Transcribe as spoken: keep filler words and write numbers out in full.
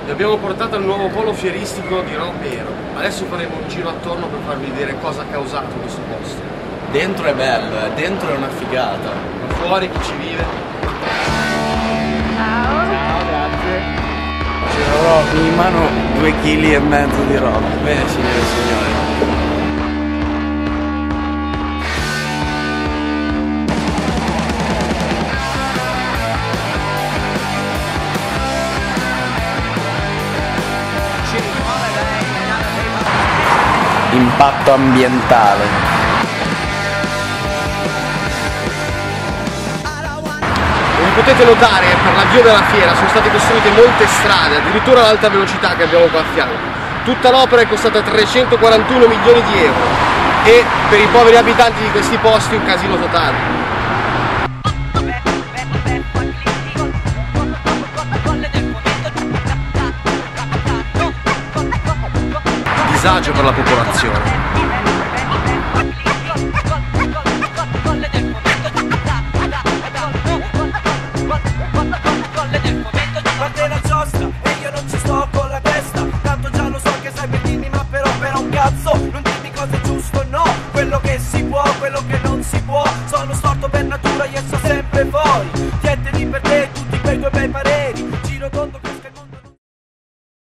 Vi abbiamo portato al nuovo polo fieristico di Rompero. Adesso faremo un giro attorno per farvi vedere cosa ha causato questo posto. Dentro è bello, eh. Dentro è una figata. Ma fuori chi ci vive? Ciao. Ciao, grazie. C'ero in mano due chili e mezzo di roba. Bene, signore e signori. Impatto ambientale. Come potete notare, per l'avvio della fiera sono state costruite molte strade, addirittura all'alta velocità che abbiamo qua a fianco. Tutta l'opera è costata trecentoquarantuno milioni di euro e per i poveri abitanti di questi posti un casino totale. Disagio per la popolazione. Parte la giostra e io non ci sto